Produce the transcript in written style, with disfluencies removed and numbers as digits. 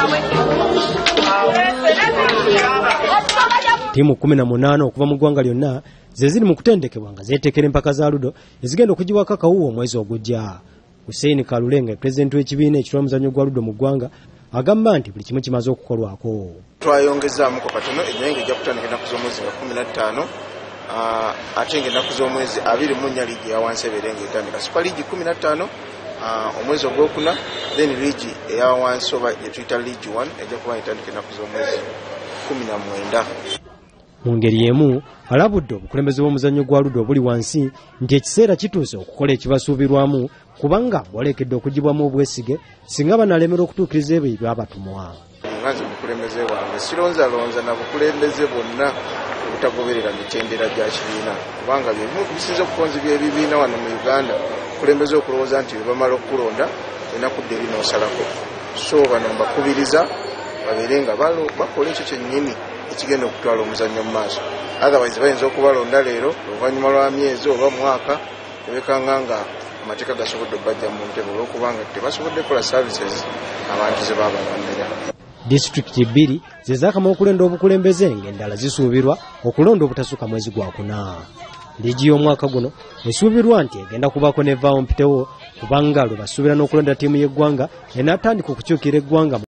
Timu 18 okuva mu ggwanga lyonna ze ziri mu kutendekebwa nga zeetekera empaka za ludo ezigenda okugiwako kawuuwo omwezi ogujja. Hussein Kalulenga, pulezidenti w'ekibiina ekirwamuzannyo gwa ludo mu ggwanga, agamba nti buli kimu kimaze okukolwako. Twayongezaamu katono ennyanja ejja kutandika ennaku z'omwezi nga 15 ate ng'ennaku z'omwezi 24 liigi eya wansi ebeere ng'etandika. Super League 15 omwezi ogwokuna, then liigi eya wansi oba gye tuyita League 1 ejja kuba etandika ennaku z'omwezi 19. Mu ngeri emu alabudde obukulembeze bw'omuzannyo gwa ludo obuli wansi nti ekiseera kituuse okukola ekibasuubirwamu kubanga bolekedde okugibwamu obwesige singa banalemera okutuukiriza ebyo ebyabatumwa. Nganze omukulembeze wange sironzalonza na bukulembeze bonna obutagoberera mitendera gya kibiina kubanga byebimu kubisinza okukonzibya ebibiina wano mu Uganda okulembeze okulowooza nti bamala okukulonda olina kudda eri n'osalako. So bano mbakubiriza babeere nga bakola ekyo kyennyini ekigenda okutwala omuzannyo mu maaso. Otherwise bayinza okubalonda leero oluvannyuma lwa myezi oba mwaka ebekanga nga amateeka gasobodde okubajja mu ntebe olw'okubanga tebasobodde kukola services abantu ze babalondera. Disitulikiti 2 ze zaakama okulonda obukulembeze ng'endala zisuubirwa okulonda obutasukka mwezi gwa 4. Liigi y'omwaka guno esuubirwa nti egenda kubaako nevaawo mpitewo kubanga lwe basuubira n'okulonda ttiimu y'eggwanga enaatandika okukyukira eggwanga